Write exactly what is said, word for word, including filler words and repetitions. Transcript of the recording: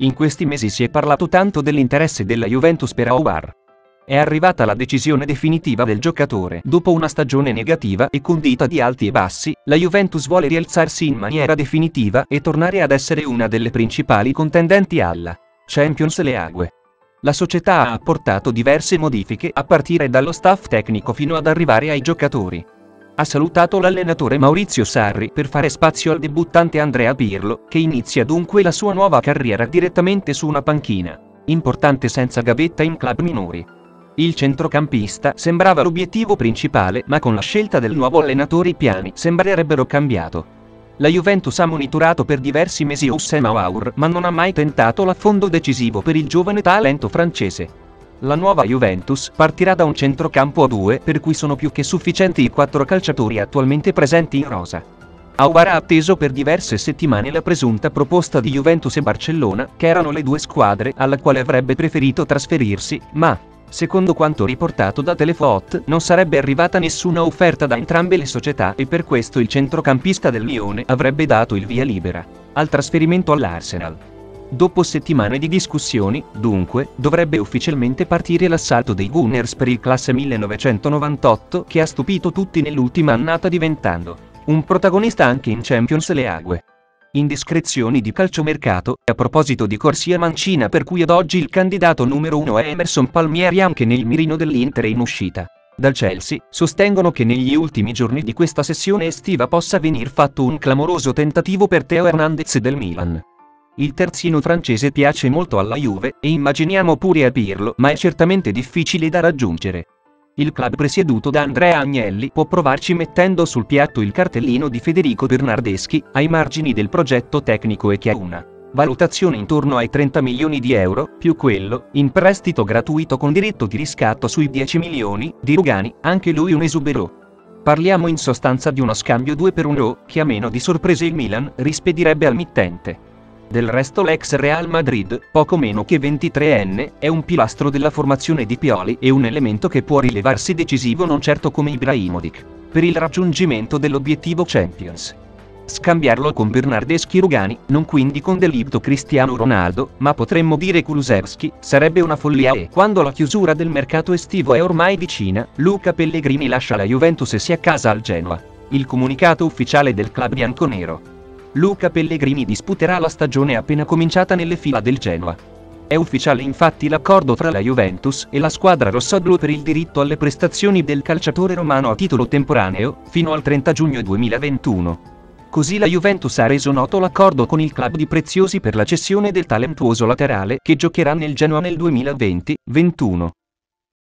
In questi mesi si è parlato tanto dell'interesse della Juventus per Aouar. È arrivata la decisione definitiva del giocatore. Dopo una stagione negativa e condita di alti e bassi, la Juventus vuole rialzarsi in maniera definitiva e tornare ad essere una delle principali contendenti alla Champions League. La società ha apportato diverse modifiche a partire dallo staff tecnico fino ad arrivare ai giocatori. Ha salutato l'allenatore Maurizio Sarri per fare spazio al debuttante Andrea Pirlo, che inizia dunque la sua nuova carriera direttamente su una panchina, importante senza gavetta in club minori. Il centrocampista sembrava l'obiettivo principale, ma con la scelta del nuovo allenatore i piani sembrerebbero cambiato. La Juventus ha monitorato per diversi mesi Houssem Aouar, ma non ha mai tentato l'affondo decisivo per il giovane talento francese. La nuova Juventus partirà da un centrocampo a due, per cui sono più che sufficienti i quattro calciatori attualmente presenti in rosa. Aouar ha atteso per diverse settimane la presunta proposta di Juventus e Barcellona, che erano le due squadre alla quale avrebbe preferito trasferirsi, ma, secondo quanto riportato da Telefoot, non sarebbe arrivata nessuna offerta da entrambe le società e per questo il centrocampista del Lione avrebbe dato il via libera al trasferimento all'Arsenal. Dopo settimane di discussioni, dunque, dovrebbe ufficialmente partire l'assalto dei Gunners per il classe millenovecentonovantotto, che ha stupito tutti nell'ultima annata diventando un protagonista anche in Champions League. Indiscrezioni di calciomercato. A proposito di corsia mancina per cui ad oggi il candidato numero uno è Emerson Palmieri, anche nel mirino dell'Inter in uscita dal Chelsea, sostengono che negli ultimi giorni di questa sessione estiva possa venir fatto un clamoroso tentativo per Theo Hernandez del Milan. Il terzino francese piace molto alla Juve, e immaginiamo pure a Pirlo, ma è certamente difficile da raggiungere. Il club presieduto da Andrea Agnelli può provarci mettendo sul piatto il cartellino di Federico Bernardeschi, ai margini del progetto tecnico e che ha una valutazione intorno ai trenta milioni di euro, più quello, in prestito gratuito con diritto di riscatto sui dieci milioni, di Rugani, anche lui un esubero. Parliamo in sostanza di uno scambio due per uno, che a meno di sorprese il Milan rispedirebbe al mittente. Del resto l'ex Real Madrid, poco meno che ventitreenne, è un pilastro della formazione di Pioli e un elemento che può rilevarsi decisivo non certo come Ibrahimovic, per il raggiungimento dell'obiettivo Champions. Scambiarlo con Bernardeschi Rugani, non quindi con Delibto Cristiano Ronaldo, ma potremmo dire Kulusevski, sarebbe una follia e, quando la chiusura del mercato estivo è ormai vicina, Luca Pellegrini lascia la Juventus e si accasa al Genoa. Il comunicato ufficiale del club bianconero. Luca Pellegrini disputerà la stagione appena cominciata nelle fila del Genoa. È ufficiale infatti l'accordo tra la Juventus e la squadra rossoblù per il diritto alle prestazioni del calciatore romano a titolo temporaneo, fino al trenta giugno duemilaventuno. Così la Juventus ha reso noto l'accordo con il club di Preziosi per la cessione del talentuoso laterale che giocherà nel Genoa nel duemilaventi ventuno.